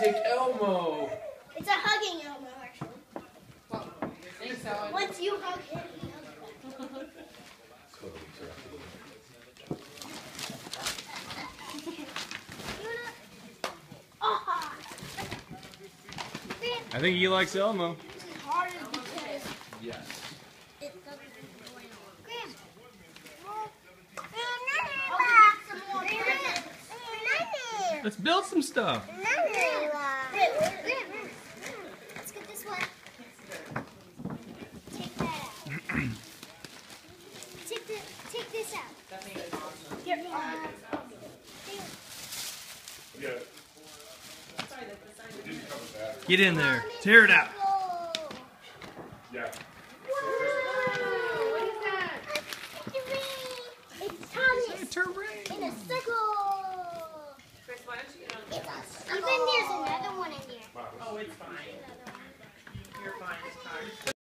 take Elmo. It's a hugging Elmo, actually. Thanks, Ellen. Once you hug him, I think he likes Elmo. this is harder because Yes. it doesn't go in. Some more presents. Let's build some stuff. Let's get this one. Take that out. Take this out. That thing is awesome. Here, Yeah, Sorry, that's the sign. it didn't come with that. Get in there. Tear it out. Yeah. What is that? It's Thomas It's a ring. in a circle. Chris, why don't you get on? Even there's another one in there. Oh, it's fine. You're fine. It's fine.